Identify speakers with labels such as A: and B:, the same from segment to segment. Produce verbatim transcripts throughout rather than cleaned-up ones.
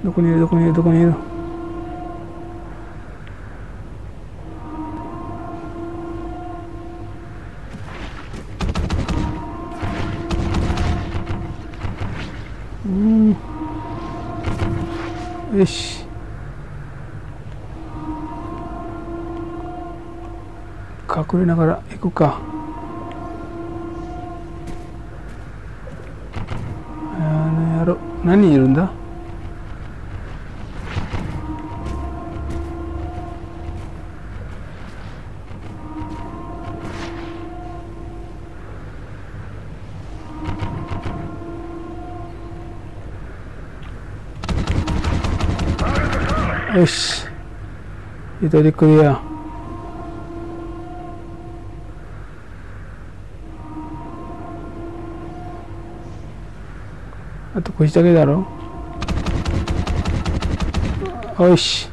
A: どこにいるどこにいるどこにいる。うん、よし。隠れながら行くか。あの野郎、何人いるんだ。よし、一人クリア。あとこいつだけだろ。よし、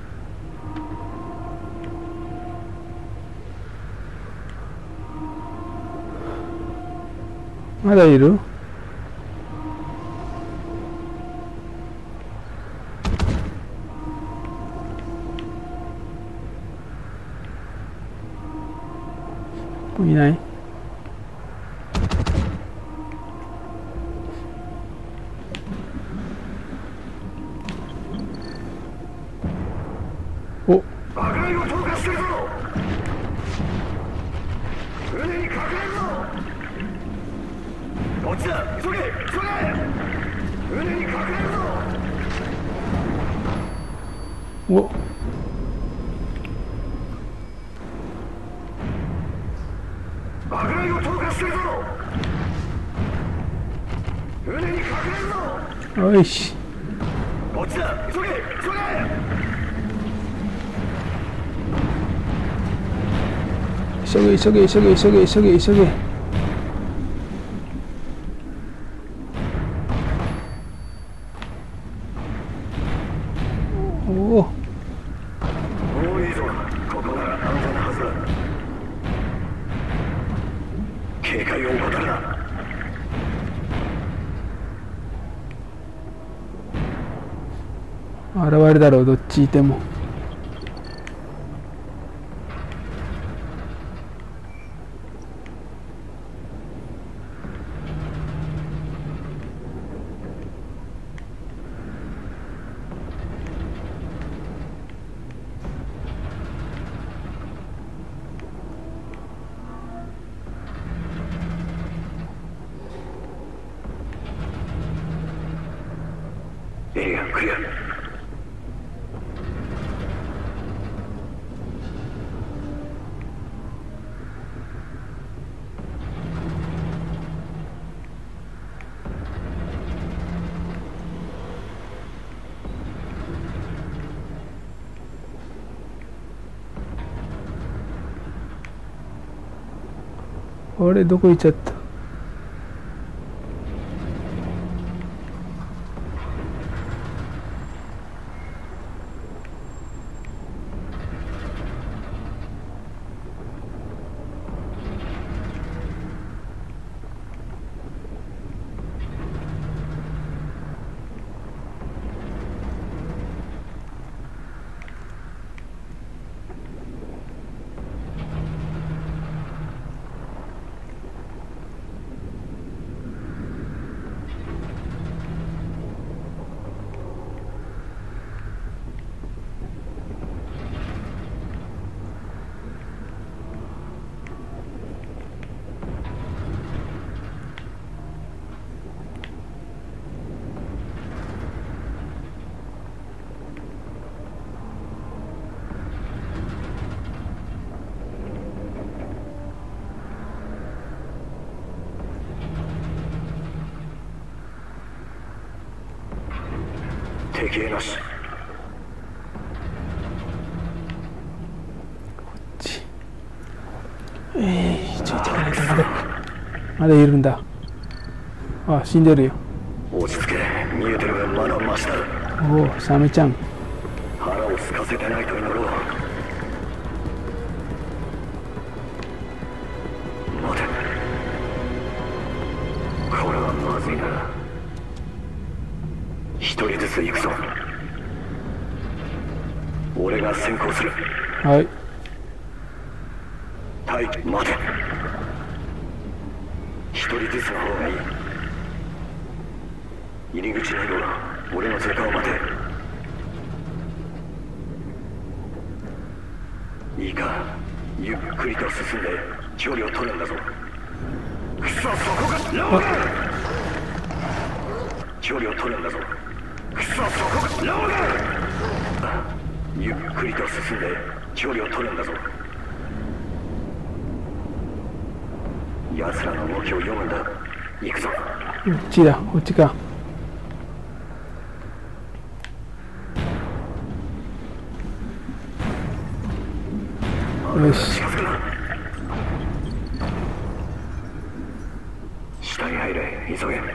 A: まだいる。いない。お、
B: 爆雷を投下してるぞ。船に隠れるぞ。こっちだ、急げ急げ。船に隠れるぞ。
A: お、
B: 爆雷を投下してるぞ。船に隠れるぞ。
A: よし、
B: こっちだ、急げ急げ。
A: 急げ急げ急げ急げ急げ急げ。おお、
B: もういいぞ。ここなら安全なはずだ。警戒を怠るな。
A: 現れるだろう、どっちいても。
B: エリアクリア。
A: あれ、どこ行っちゃった。敵へなし。ええー、ちょいちょいまだまだいるんだ。あ、死んでるよ。
B: 落ち着け、見えてるがまだマシだ。
A: おお、サメちゃん。
B: 腹を空かせてないと祈ろう。待て、これはまずいな。一人ずつ行くぞ。 俺が先行する。
A: はい。
B: はい待て。一人ずつの方がいい。入り口にいろ。俺の通過を待て。いいか、ゆっくりと進んで距離を取るんだぞ。くそ、そこがラオガ距離を取るんだぞ。くそ、そこがラオガゆっくりと進んで距離を取るんだぞ。奴らの動きを読むんだ。行くぞ。
A: こっちだ、こっちか。よし。
B: 下に入れ、急げ。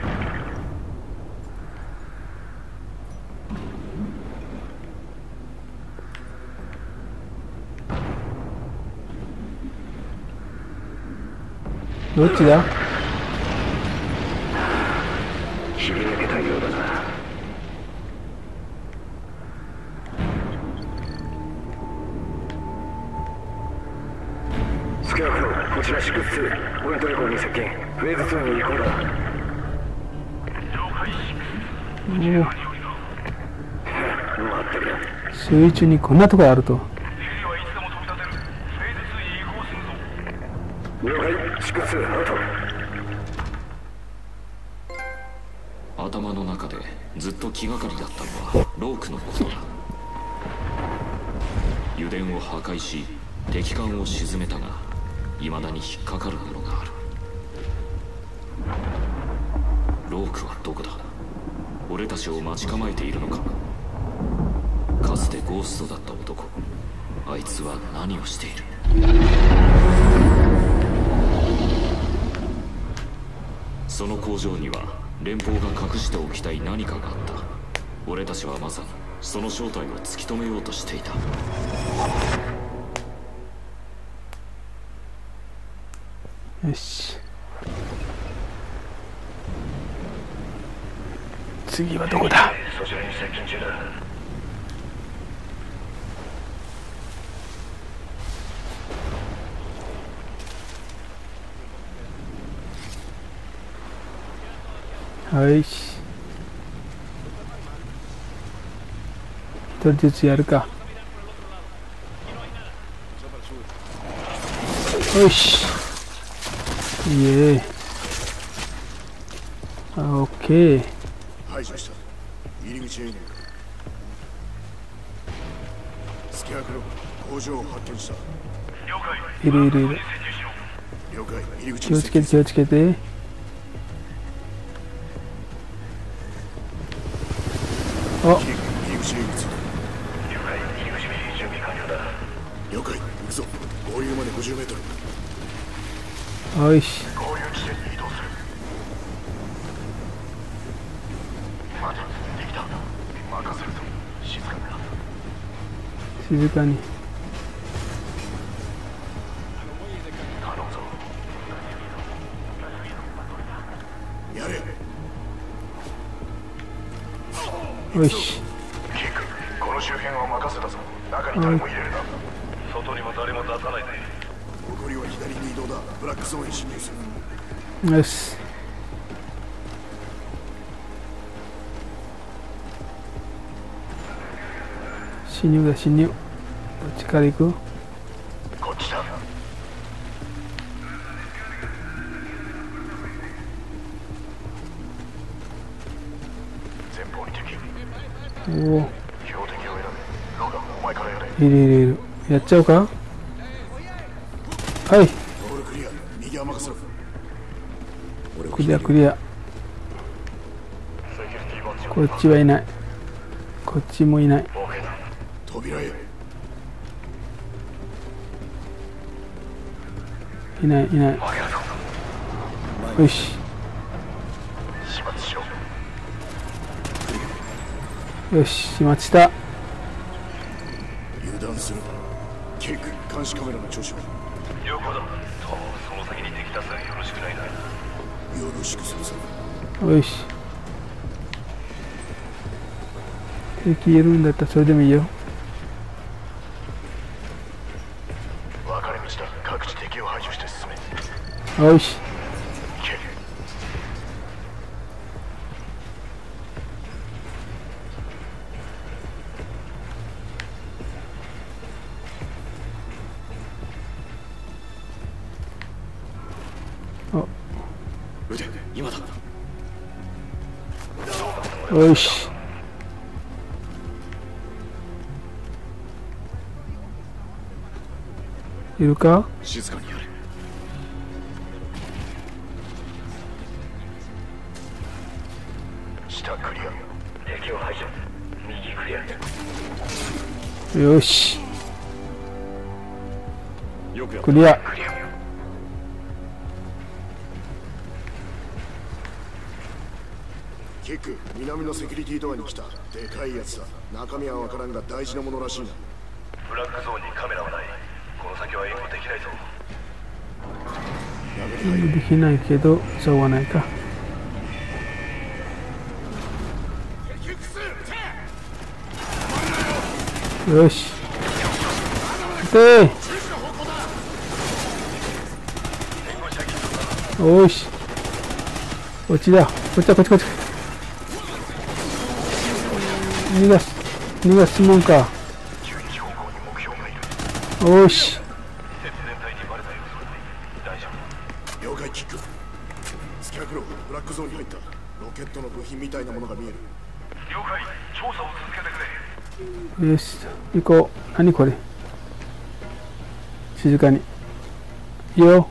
A: どっちだ？
B: 切り抜けたようだな。スケアクロー、こちらシックスツー、ポイントエコーに接近。フェーズツーに移行だ。
A: おお。
B: 待ってくれ。
A: 水中にこんなとこあると。
B: 了解、シックスツー、アウト。
C: 頭の中でずっと気がかりだったのはロークのことだ。油田を破壊し敵艦を沈めたが未だに引っかかるものがある。ロークはどこだ？俺たちを待ち構えているのか？かつてゴーストだった男、あいつは何をしている？その工場には連邦が隠しておきたい何かがあった。俺たちはまさにその正体を突き止めようとしていた。
A: よし。次はどこだ？
B: そちらに接近中だ。
A: はいし。一人ずつやるか。よし。いえ。オッケー。
D: 排除した。入り口へ入れる。スキャークロー、工場を発見した。
A: いるいるいる。
D: 了解。入り口
A: 気をつけて気をつけて。あ、
D: 入り口へ移る。
B: 了解、入り口準備完了だ。
D: 了解。行くぞ。合流までごじゅうメートル。
A: よし。
B: 合流地点に移動する。待て、できた。任せるぞ。静かにな。
A: 静かに。
B: 頼むぞ。
D: やれ。
A: よし。
B: キック、この周辺は任せたぞ。中に誰も入れるな。外にも誰も出さないで。
D: 残りは左に移動だ。ブラックゾーンへ侵入する。
A: よし。侵入だ侵入。どっちから行く？
B: こっちだ。前方に敵。
A: おお。
B: 標的を選べ。ロガン、お前からやれ。
A: いるいるいる。やっちゃうか？はい。
D: ゴールクリア。右は任せろ。俺は
A: クリアクリア。
B: セキュリティバッジを
A: こっちはいない。こっちもいない。
B: オーケーだ。
D: 扉へ。
A: いないいない。
B: 開けるぞ。
A: よし。
B: 始末しろ。
A: よし、始末した。
D: 油断する。ケイク、監視カメラの聴取は。
B: 了解だ。と、その先に敵多数よろしくないな。
D: よろしくするぞ。
A: よし。敵いるんだったらそれでもいいよ。 よし。
C: 腕、今だ。
A: よし。いるか？
C: 静かにやれ。
B: 下クリア。敵を排除。右クリア。
A: よし。
C: よくやった。
A: クリア。
B: クリア。
D: キック、南のセキュリティドアに来た。でかいやつだ。中身は分からんが大事なものらしいな。
B: ブラックゾーンにカメラはない。この先は援護できないぞ。
A: できないけどしょうがないか。よし。でよし。こっちだ。こっちだ、こっちこっち。逃がす。逃がすもんか。よし。
D: 了解キック。スキャクロー、ブラックゾーンに入った。ロケットの部品みたいなものが見える。
B: 了解。調査を続けてくれ。
A: よし。行こう。何これ。静かに。いいよ。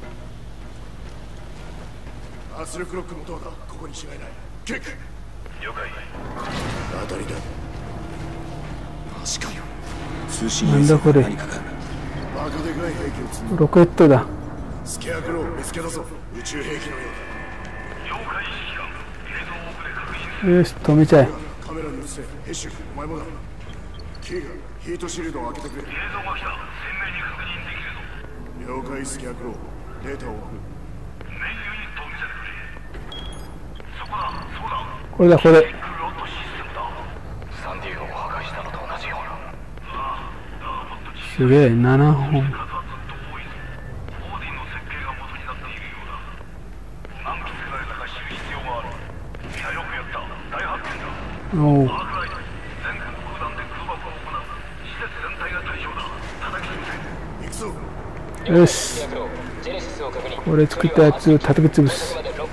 D: 圧力ロックのドアだ。ここに違いない。キック。
B: 了解。
D: 当たりだ。
C: マジかよ。
D: 通信
A: なんだこれ。
D: バカでかい兵器を積む。
A: ロケットだ。
D: スキャクロー見つけたぞ。宇宙兵器のよ
B: 了解。指揮官。映像を送れ確認する。
A: よし、止めちゃえ。
D: うだ。カメラに映せ。ヘッシュ、お前もだ。キーがヒートシールドを開けてくれ。
B: 映像が来た。鮮明に確認できるぞ。
D: 了解スキャクロー。データを送る。
B: メインユニットを見せてくれ。そこだ。そうだ。
A: これだ、これ。
B: クロットシステムだ。サンディエゴを破壊したのと同じような。ああ、だがもっと小さい。
A: すげえ、ななほん。
B: 数はずっと多いぞ。オーディンの設計が元になっているようだ。何機作られたか知る必要がある。みんなよくやった。大発見だ。
A: おう。
B: アークライト、全国空弾で空爆を行う。施設全体が対象だ。叩き潰せ。
D: 行くぞ。
A: よし。これ作ったやつを叩き潰す。
B: アークライトワンワン、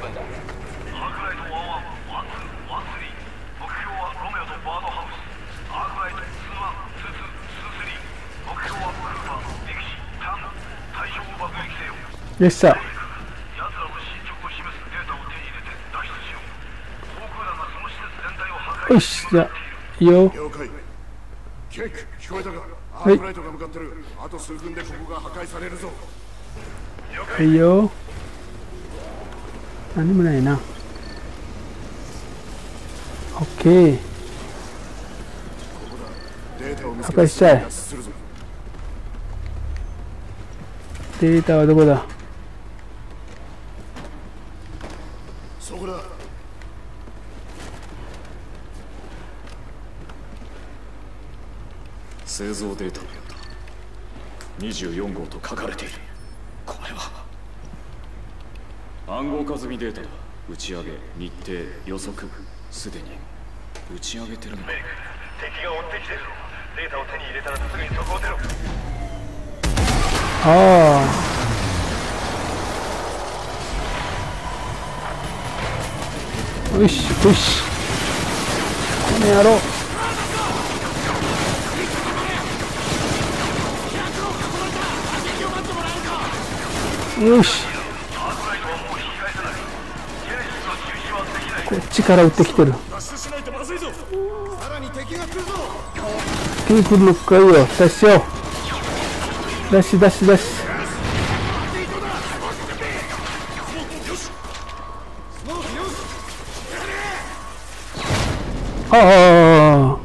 B: ワンツー、ワンスリー。目標はロメオとバードハウス。アークライトツーワン、ツーツー、ツースリー。目標はクルーパー、敵地、タン。対象を爆撃せよ。
A: よっしゃ。
B: 奴らの進捗を示すデータを手に入れて脱出しよう。航空団がその施設全体を破壊
A: よし、じゃあ、いいよ。
D: 了解。キック、聞こえたか。ア
A: はい
D: ークライトが向かってる。あと数分でここが破壊されるぞ。
A: いいよ。何もないな。オッケー。
D: データを見つけ
A: 破壊しちゃえ
D: 脱出するぞ。
A: データはどこだ？
D: そこだ。
C: 製造データのようだ。にじゅうよん号と書かれている。これは暗号化済みデータだ。打ち上げ、日程、予測、すでに打ち上げてるのか。
B: メイク、敵が追ってきてるぞ。データを手に入れたらすぐにそこを出ろ。
A: ああ。よし、よし。この野郎。よし。こっちから撃ってきてる。敵来るのかいよ。出しよう。出し出し出し。ああ。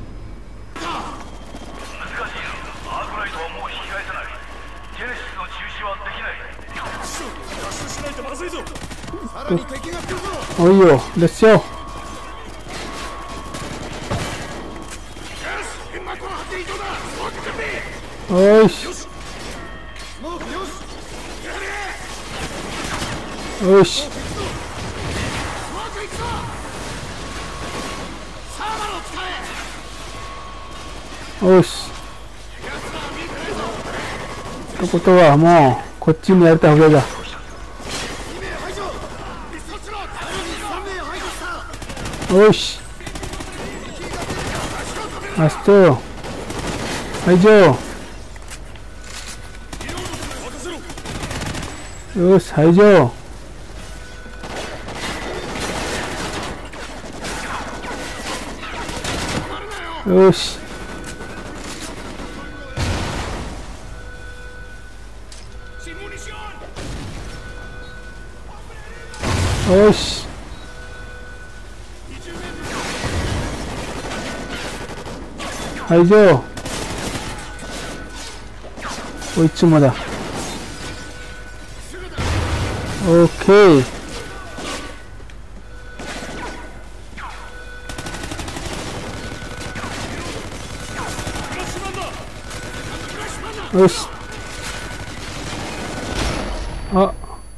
A: おいよ、出しよう。よし。 よし。よし。ってことはもうこっちにやれた方がいいだ。よし。ラスト排除。よし排除。よし。よし。排除。こいつもだ。オッケー。よし。あ。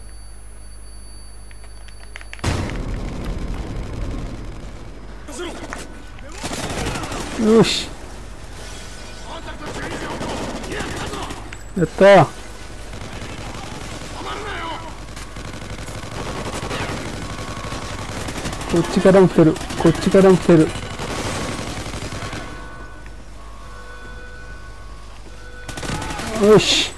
A: よし。やったー。こっちからも来てる。こっちからも来てる。よし。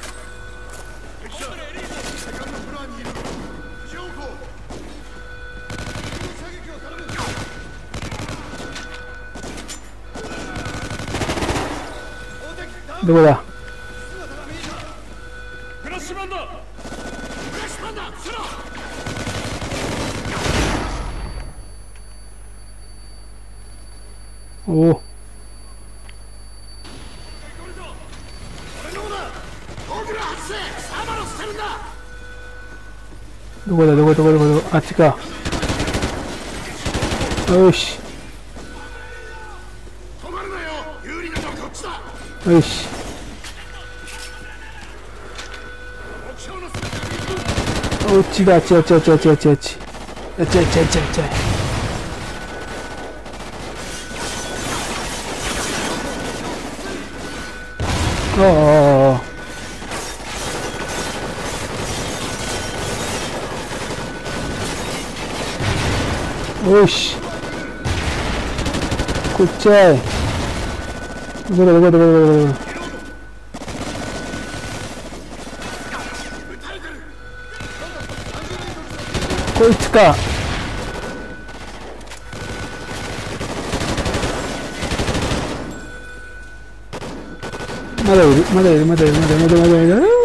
A: どこだ。おお。どこだどこどこどこどこ。あっちか。よし。よし。こっちだ。あっちあっちあっちあっちあっちあっちあっちあっちあっちあっちあっち。ああ。よし。こっちあい。どこだどこだどこだどこだ。こいつか。まだいるまだいるまだいるまだいるまだいるまだいる。も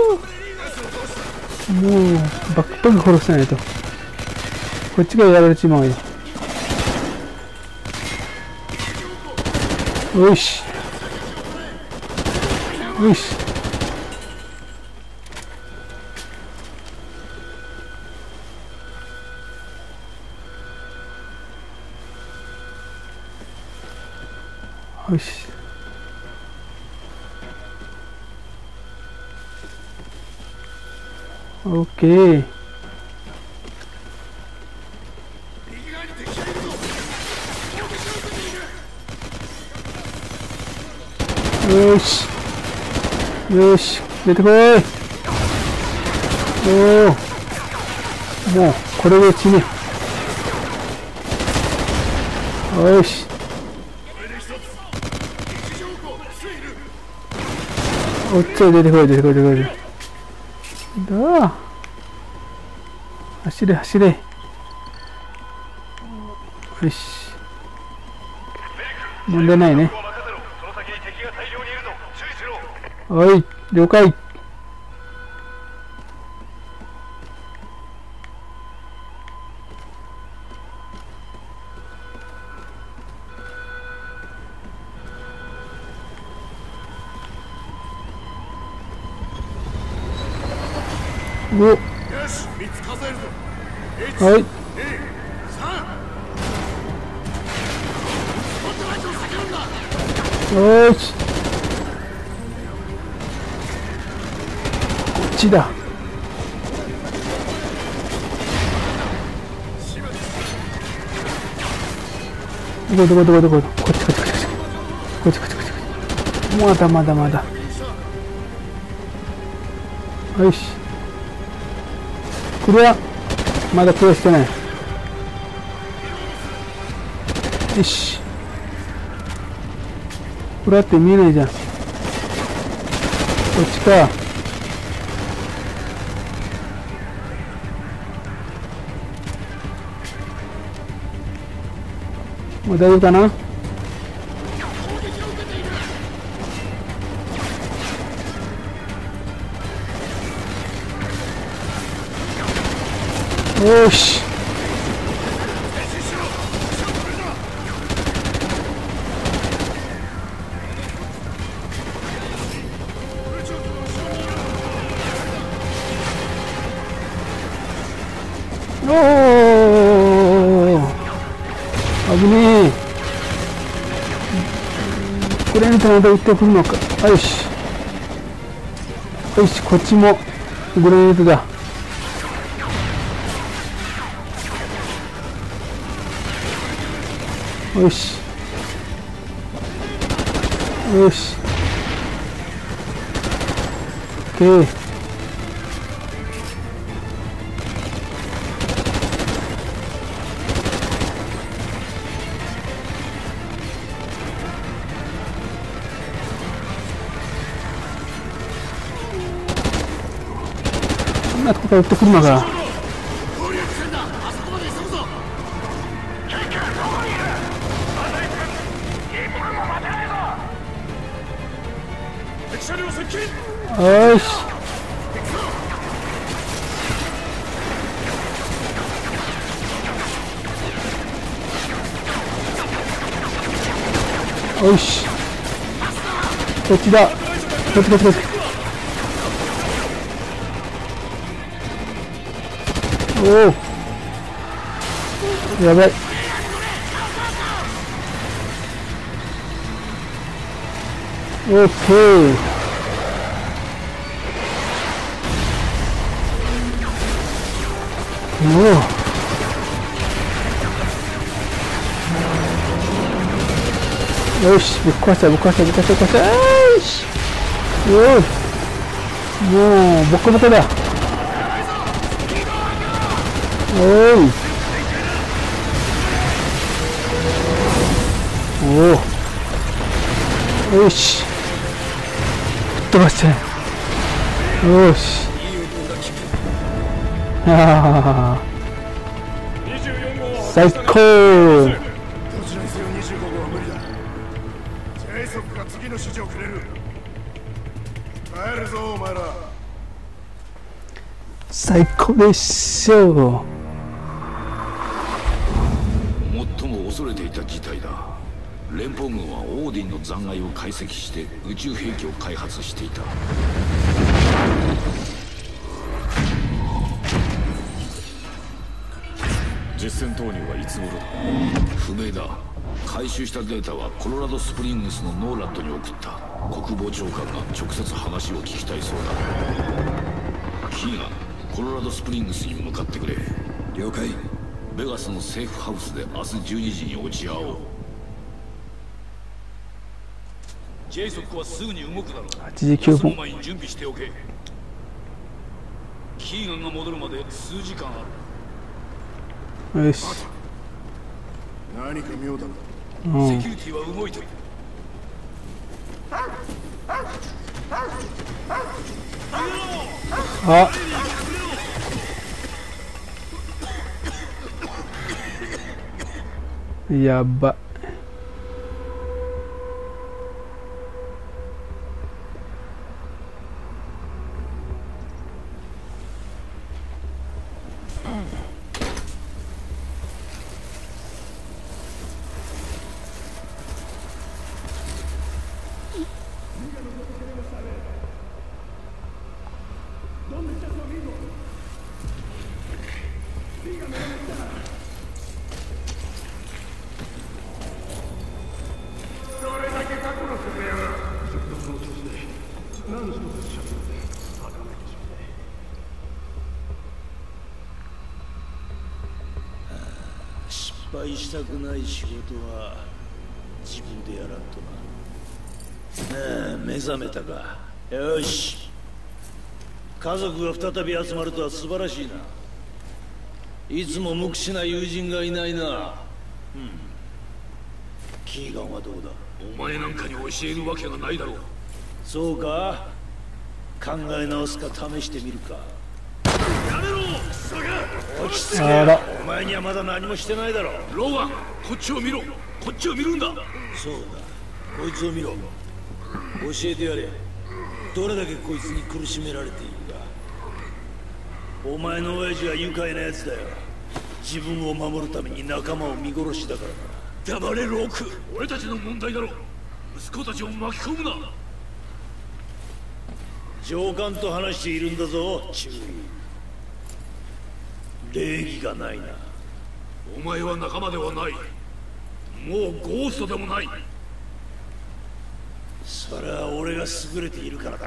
A: うバックパック殺さないとこっちがやられちまうよ。よしよし。よし。オッケー。よしよし出てこい。おおもうこれで死ね。よしおっちょ出てこい出てこい出てこい。だあ走れ走れ。よし問題ないね。はい了解。お
D: よしみっつ数えるぞ。
A: はいよしこっちだ。 どこどこどこどこ、こっちこっちこっちこっちこっちこっちこっちこっち、まだまだまだ、よし、クリア、まだクリアしてない、よし、クリアって見えないじゃん、こっちか、もう大丈夫かな。よし、おお、危ねえ。これにとまた撃ってくるのか。よしよし、こっちもグレネードだ。よしよし、 OK、こんなとこから撃ってくるのか。よし、よし、こっちだ、こっちこっちこっち、おお、やばい、オッケー、おお、よし、ぶっ壊したぶっ壊したぶっ壊したぶっ壊した、よし、よし、もうボッコボコだ、おい、おお、よし、ぶっ飛ばして、よし、ああ、最高。
D: どちらにせよにじゅうごごうは無理だ。ジェイソクが次の指示をくれる。帰るぞお前ら。
A: 最高でしょう。
C: 最も恐れていた事態だ。連邦軍はオーディンの残骸を解析して宇宙兵器を開発していた。実戦投入はいつ頃だ？不明だ。回収したデータはコロラドスプリングスのノーラットに送った。国防長官が直接話を聞きたいそうだ。キーがコロラドスプリングスに向かってくれ。了解。ベガスのセーフハウスで明日じゅうにじに落ち合おう。ジェイソクはすぐに動くだろう。
A: はちじゅうきゅうふん。
C: その前に準備しておけ。キーガンが戻るまで数時間ある。
A: よし、
D: 何か妙だな。
A: うん、
C: セキュリティは動いてる。
A: あ、やば。
E: 敗したくない仕事は自分でやらんとな。ああ、目覚めたか。よし、家族が再び集まるとは素晴らしいな。いつも無口な友人がいないな。うん。キーガンはどうだ。
C: お前なんかに教えるわけがないだろう。
E: そうか、考え直すか試してみるか。
C: やめろクソが。
E: 落ち着け。
A: あら、
E: お前にはまだ何もしてないだろ。
C: ローガン、こっちを見ろ。こっちを見るんだ。
E: そうだ、こいつを見ろ。教えてやれ。どれだけこいつに苦しめられているか。お前の親父は愉快なやつだよ。自分を守るために仲間を見殺しだからな。
C: 黙れローク。俺たちの問題だろ。息子たちを巻き込むな。
E: 上官と話しているんだぞ、注意。礼儀がないな。
C: お前は仲間ではない。もうゴーストでもない。
E: それは俺が優れているからだ。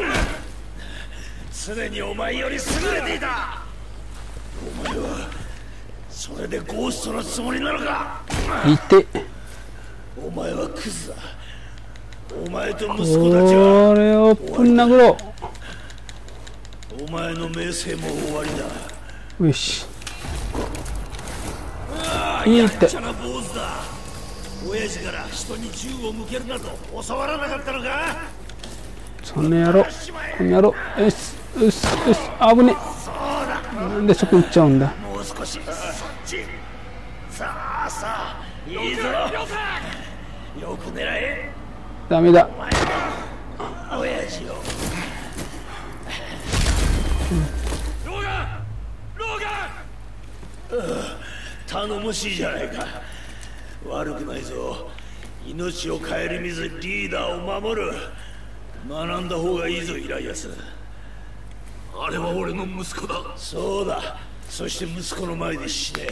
E: 常にお前より優れていた。お前はそれでゴーストのつもりなのか。
A: いて。
E: お前はクズだ。お前と息子たちは
A: これをぶん殴ろ
E: う。お前の名声も終わりだ。
A: う。よし。
E: ああ、
A: いいって
E: やっちゃな坊主だ。親父から人に銃を向けるなと教わらなかったのか。
A: その野郎、この野郎。よしよしよし、危ねえ。なんでそこ行っちゃうんだ。
E: もう少しそっち。さあさあ、いいぞ。よく狙え。
A: ダメだ。
E: お前の親父を。
C: ローガン、ローガン。
E: 頼もしいじゃないか。悪くないぞ。命を顧みずリーダーを守る。学んだ方がいいぞ、イライアス。
C: あれは俺の息子だ。
E: そうだ。そして息子の前で死ね。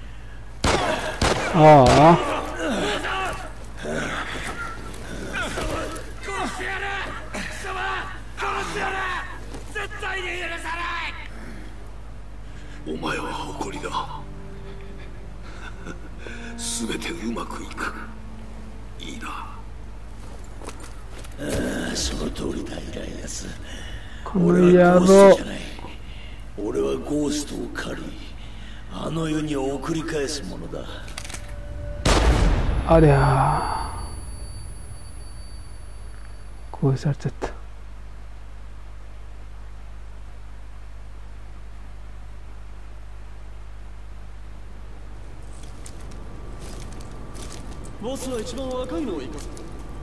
A: ああ。
C: 殺してやる。貴様、殺してやる。絶対に許さない。お前は誇りだ。すべてうまくいく。いいな。
E: ああ、その通りだ、イライアス。
A: この
E: 俺は
A: 野
E: ゴースト
A: 郎
E: じゃない。俺はゴーストを狩り、あの世に送り返すものだ。
A: ありゃー、攻撃されちゃった。
F: ボスは一番若いのを生かす。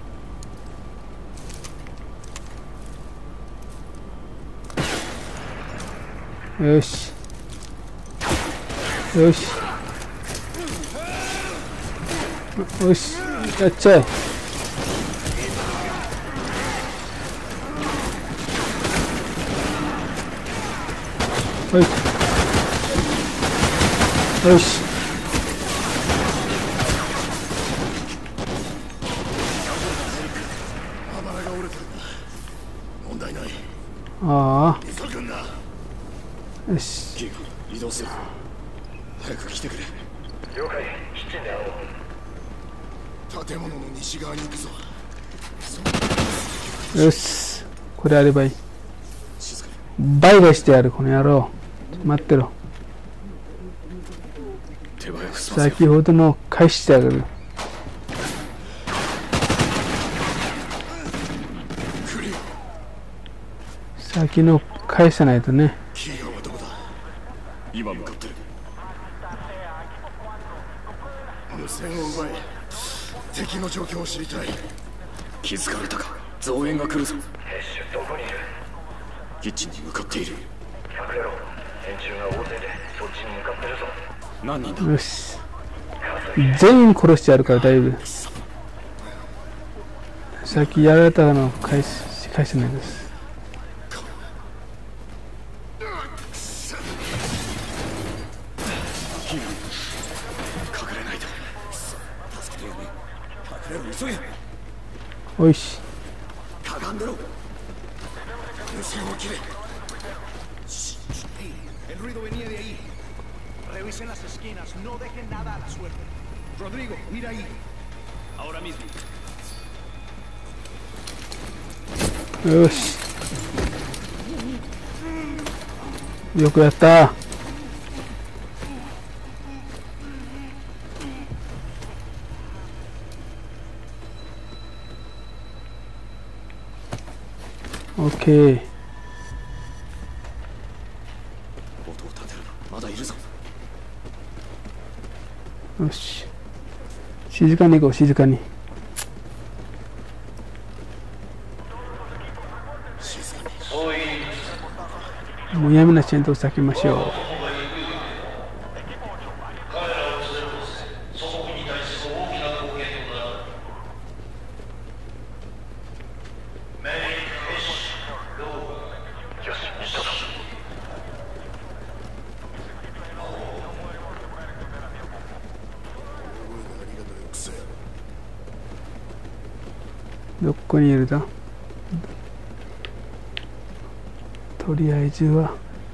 A: よしよしよし、やっちゃえ。はい、よし。
D: あばらが折れてるんだ。問題ない。
A: あ
D: 急ぐんだ。
A: あ、よし。
F: キーガン、移動する。早く来てくれ。
B: 了解。七時で会おう。
D: 建物の西側に行くぞ。
A: よし、これあればいい。
F: 静かに。
A: バイバイしてやる、この野郎。待ってろ。
F: 手早く済ませよ
A: 先ほどの返してあげる。
D: クリア。
A: 先の返さないとね。
D: キーガンはどこだ。
F: 今向かってる。
D: 無線を奪え。敵の状況を知りたい。
F: 気づかれたか。増援が来るぞ。
B: ヘッシュどこにいる。
F: キッチンに向かっている。
B: 隠れろ。連中が大勢でそっちに向かってるぞ。
F: 何人だ。
A: よし。全員殺してやるから大丈夫。さっきやられたの返し返せないです。
F: キーガン、隠れないと。助けてやれ。隠れろ、急げ。
A: おいし。
F: かがんでろ。
D: 無線を切れ。 revisen las esquinas, no dejen nada a la suerte. Rodrigo, mira ahí. Ahora mismo.
A: よし、よくやった。オッケー。
F: 音を立てるな。まだいるぞ。
A: よし、静かに行こう、静かに。むやみな戦闘を避けましょう。どこにいるだ。とりあえずは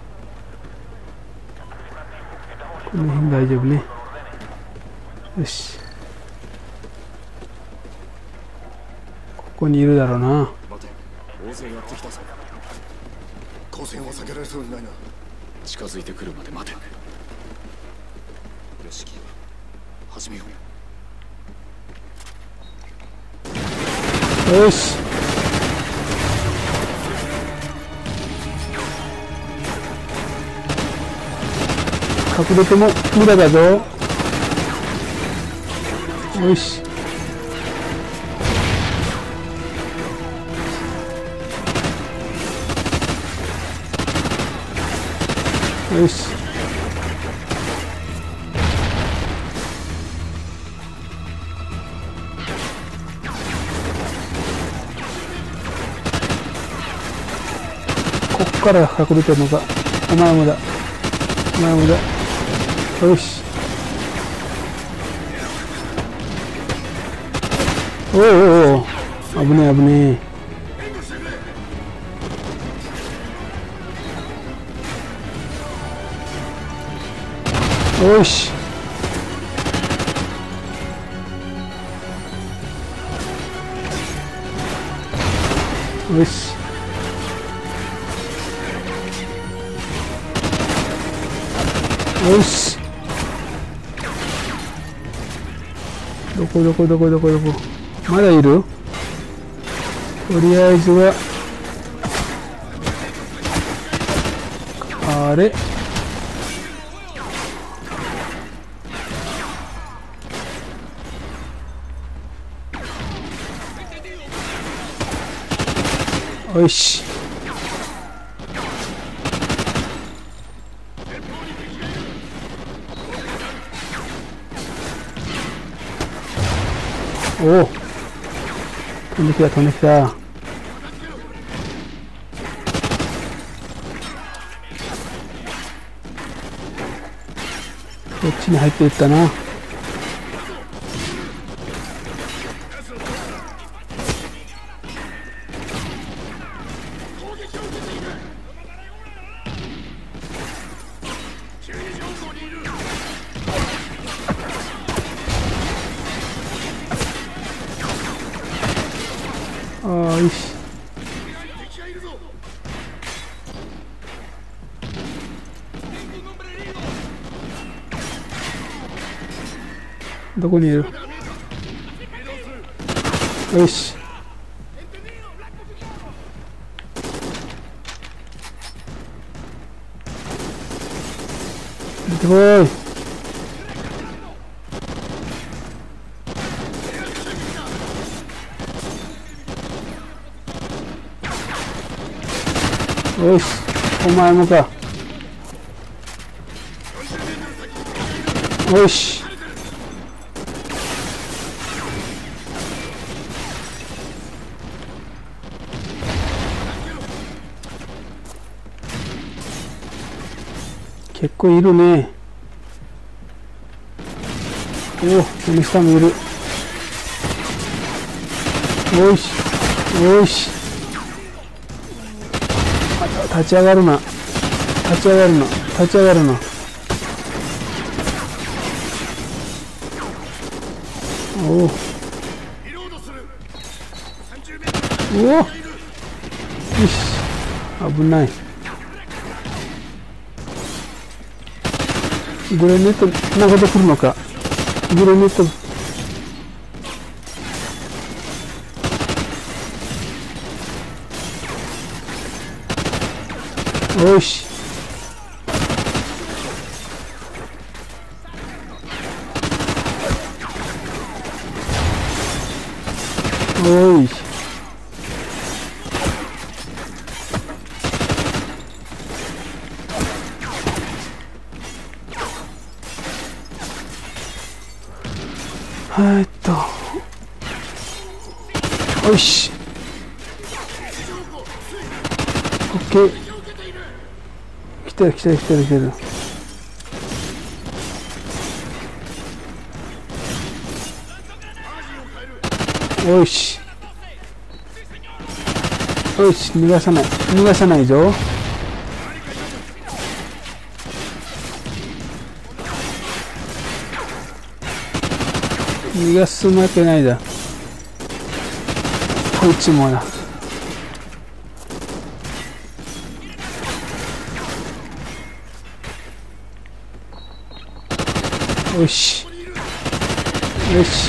A: この辺大丈夫ね。よし、ここにいるだろうな。
F: 待て、大勢やってきたぞ。
D: 光線は避けられそうにないな。
F: 近づいてくるまで待て。よし、始めよう。
A: よし、隠れても無駄だぞ。よし、よし、こっから隠れてるのか。お前もだ、お前もだ。よし、おおおお、危ねえ危ねえ。よし、よし、よし、どこどこどこどこどこ、まだいる。とりあえずはあれ、よし、おお、飛んできた飛んできた。こっちに入っていったな。ああ、よし。どこにいる。よし、出てこい。よし、お前もか。よし、結構いるね。おお、この下もいる。よしよし、立ち上がるな、立ち上がるな、立ち上がるな。 おおおお、よし、危ない。グレネート投げてくるのか。グレネートよし、おい、えっとよし、オッケー、来てる来てる来てる来てる。よしよし、逃がさない逃がさないぞ。逃がすわけないだ。こいつもな。よしよし、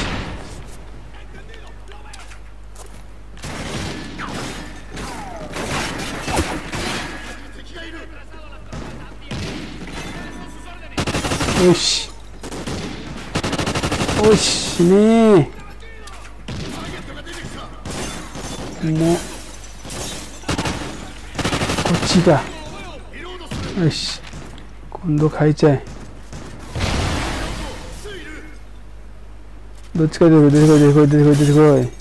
A: よしよしねえ、もうこっちだ。よし、今度変えちゃえ。どっちか出てこい出てこい出てこい出てこい出てこい。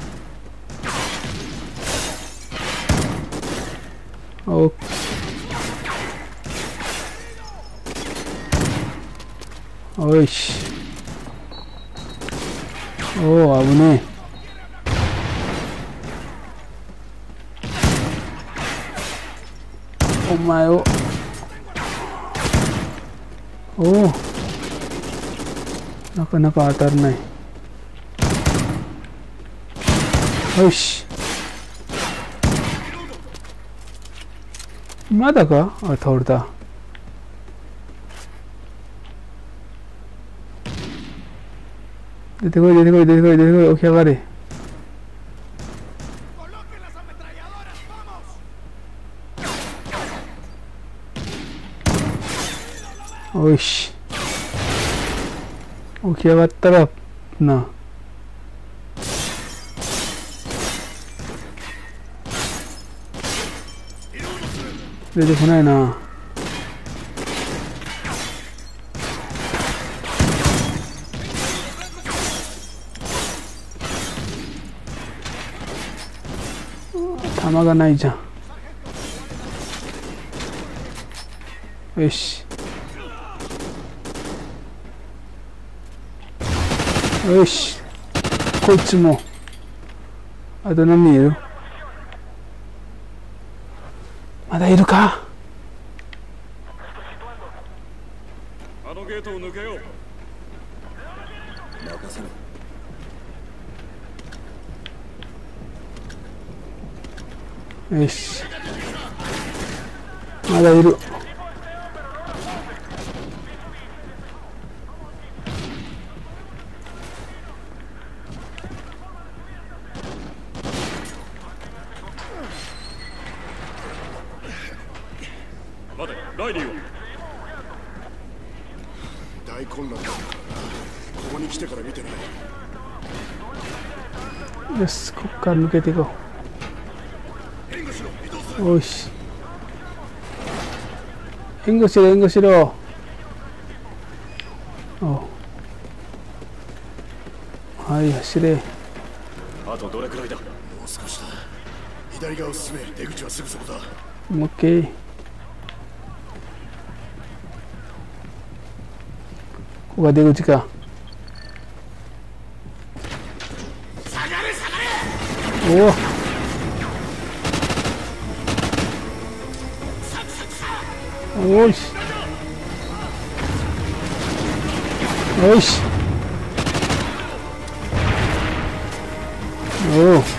A: おおいし、おお、危ねえ。お前を、おお、なかなか当たらない。よし、まだか。あ、倒れた。出てこい出てこい出てこい出てこい、起き上がれ。おいし、起き上がったらな。出てこないな。弾がないじゃん。よしよし、こいつも。あと何人いる。まだいるか。
F: あのゲートを抜けよう。任せろ。
A: よし、まだいる。
F: 待て、ライリーは
D: 大混乱だ。ここに来てから見てない。
A: よし、こっから抜けていこう。よし、援護しろ援護しろ。お、はい、走れ。
F: あとどれくらいだ。
D: もう少しだ。左側を進め。出口はすぐそこだ。
A: オッケー。ここが出口か。おお、よしよし、 おう。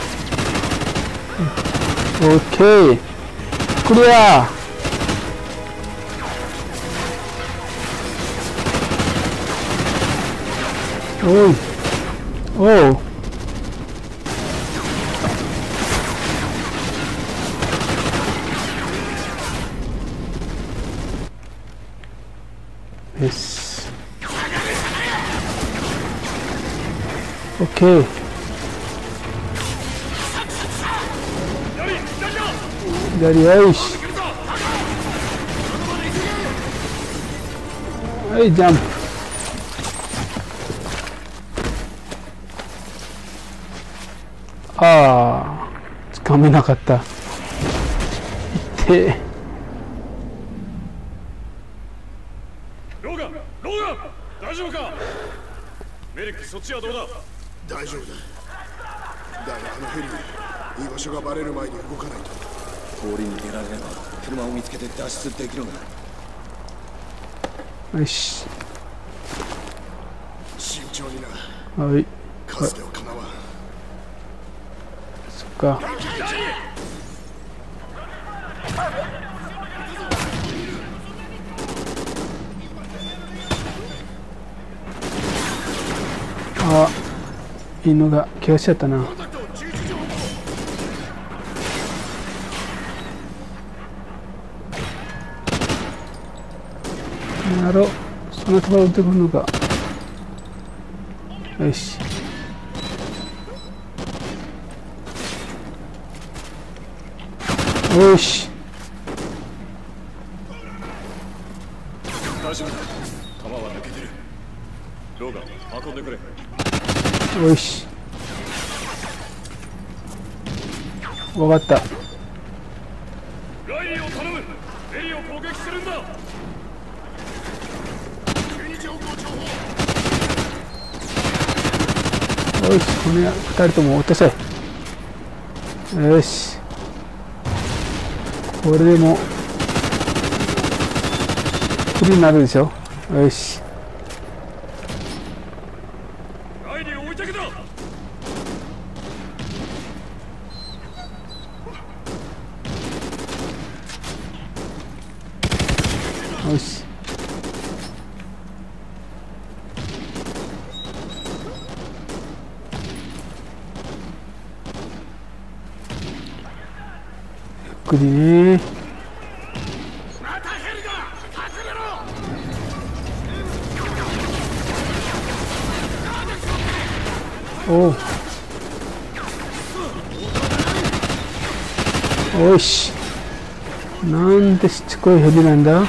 A: オッケー。クリア。おい。おう。よし。オッケー。左よし。はい、ジャンプ。ああ、つかめなかった。いって
F: ローガン、ローガン、大丈夫か？メリック、そっちはどうだ？
D: 大丈夫だ。だがあのヘリに居場所がバレる前に動かないと。
F: 通りに出られれば車を見つけて脱出できるが。
A: よし。
D: 慎重にな。
A: はい。
D: 数ではかなわん。
A: そっか。あ、犬が怪我しちゃったな。なろう、その球打ってくるのか。よし。よし。
F: 大丈夫だ。弾は抜けてる。ローガン、運んでくれ。
A: よし。わかった。
F: ライリーを頼む。ヘリを攻撃するんだ。
A: よし、この二人とも落とせ。よし。これでもフリーになるでしょ。よし。
F: ライリーを置いてけだ。
A: よし。ゆっくりね。おう。よし。なんでしつこいヘビなんだ。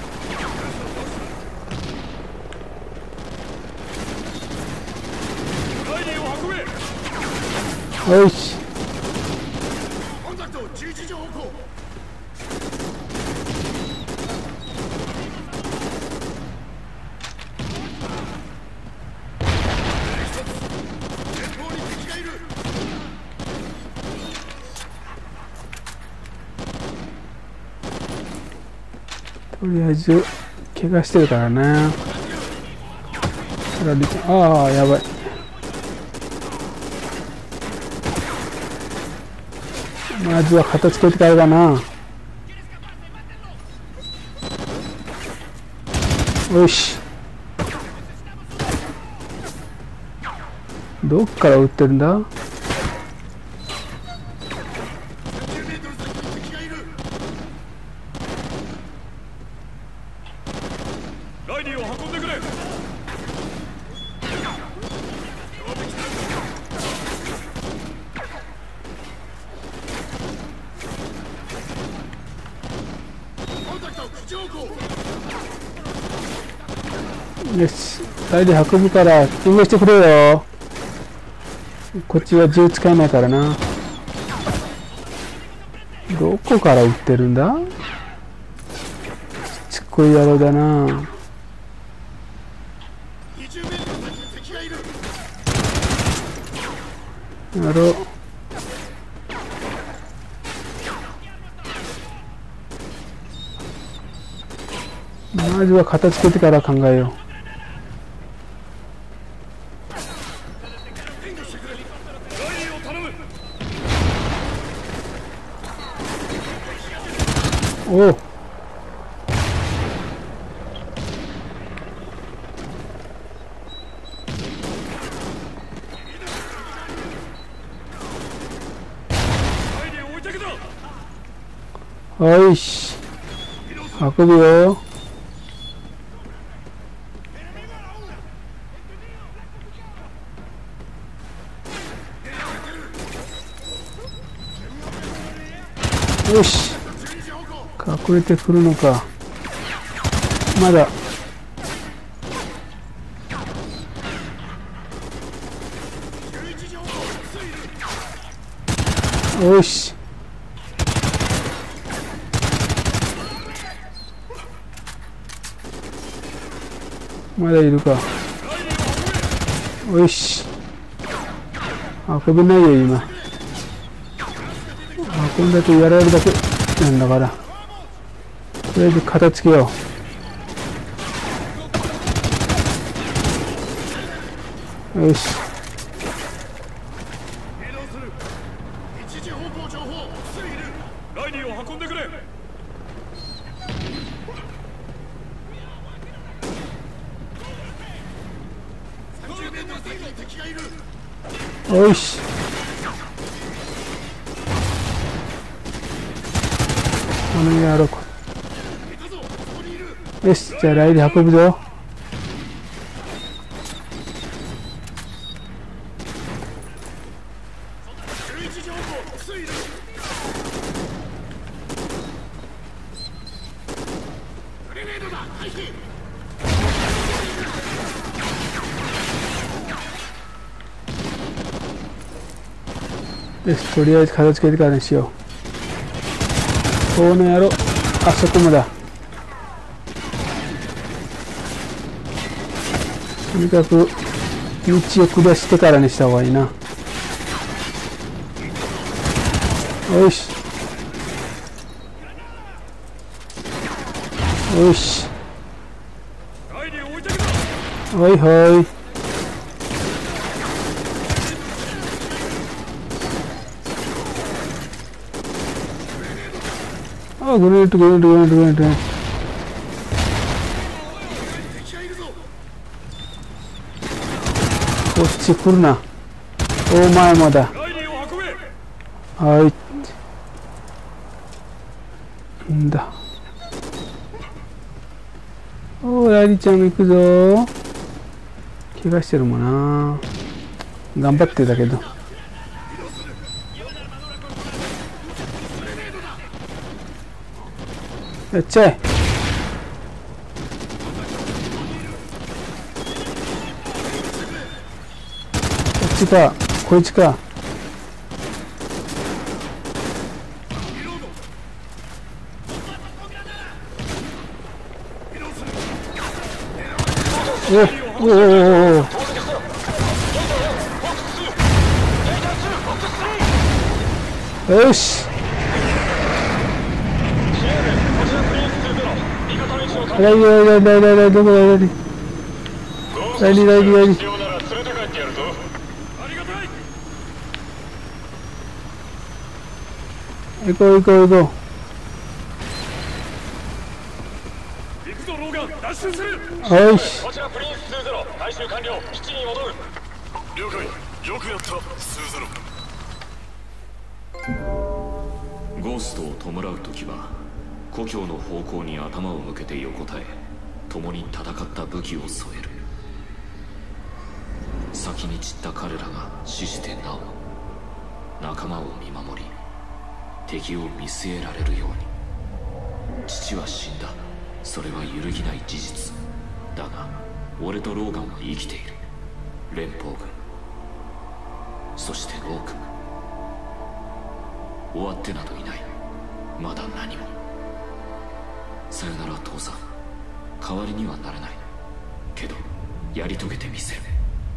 A: よし。
D: コンタクトじゅういちじ方向。前方に敵がいる。
A: とりあえず怪我してるからな。ああ、やばい。まずは片付けてからだな。よし。どっから撃ってるんだ。
F: ライリーを運んでくれ。
A: よし、二人で運ぶから援護してくれよ。こっちは銃使えないからな。どこから撃ってるんだ。ちっこい野郎だな。やろう。まずは片付けてから考えよう。 おお。よし、運ぶよ。よし、隠れてくるのか。まだよし、まだいるか。よし、運べないよ今。運んだとやられるだけなんだから、とりあえず片付けよう。よし、
F: ライニーを運んでくれ。
A: よし、この野郎。よし、じゃあライリー運ぶぞ。よし、とりあえず片付けてからにしよう。この野郎、あそこまだ。とにかく道を下してからにした方がいいな。よし、よし、はいはい。あ、グレートグレートグレートグレートグレート。こっち来るな。お前もだ。はい。んだ。おー、ライリちゃんも行くぞ。怪我してるもんな。頑張ってるだけど。やっちゃえ。こっちか、こっちか。おおおおお。よし。ライリーライリーライリーライリーどこだライリーライリーライリーライリー。行こう行こう行こう。よし。
F: こちらプリンスにじゅう、回収完了。基地に戻る。了解。よくやった、にじゅう。
C: ゴーストを弔う時は故郷の方向に頭を向けて横たえ、共に戦った武器を添える。先に散った彼らが死してなお仲間を見守り、敵を見据えられるように。父は死んだ、それは揺るぎない事実だが、俺とローガンは生きている。連邦軍、そしてロー君。終わってなどいない。まだ何も。さよなら父さん。代わりにはなれないけどやり遂げてみせる。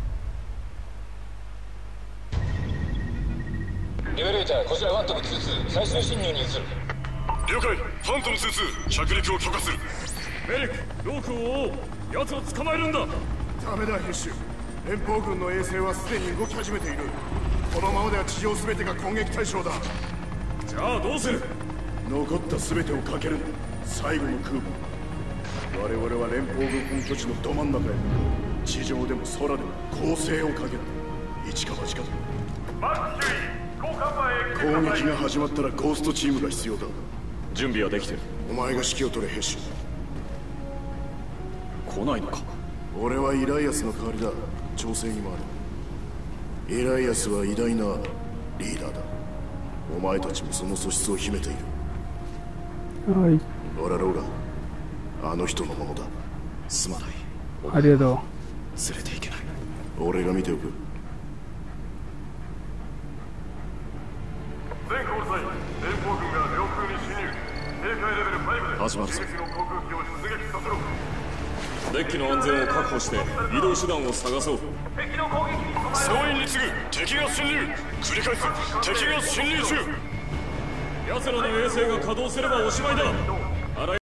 F: エレベーター、こちらワントムにじゅうに、最終侵入に移る。了解。ファントムにじゅうに、着陸を許可する。メリック、ロークを追おう。奴を捕まえるんだ。
D: ダメだヘッシュ。連邦軍の衛星はすでに動き始めている。このままでは地上全てが攻撃対象だ。
F: じゃあどうする？
D: 残った全てをかけるんだ。最後の空母。我々は連邦軍本拠地のど真ん中へ。地上でも空でも攻勢をかける。一か八かだ。
B: マック注意、交換前へ来てください。
D: 攻撃が始まったらゴーストチームが必要だ。
F: 準備はできてる。
D: お前が指揮を取れ、兵士。
F: 来ないのか。
D: 俺はイライアスの代わりだ。調整に回る。イライアスは偉大なリーダーだ。お前たちもその素質を秘めている。
A: はい、
D: 俺らがあの人のものだ。
F: すまない。
A: ありがとう。
F: 連れていけない。
D: 俺が見ておく。
B: 全交際、連邦軍が領空に侵入。警戒レベルごで
F: 始まるぞ。
B: 敵の航空機を出撃させろ。
F: デッキの安全を確保して移動手段を探そう。
B: 敵の攻撃に備えろ。
F: 総員に次ぐ敵が侵入。繰り返す敵が侵入中。奴らの衛星が稼働すればおしまいだ。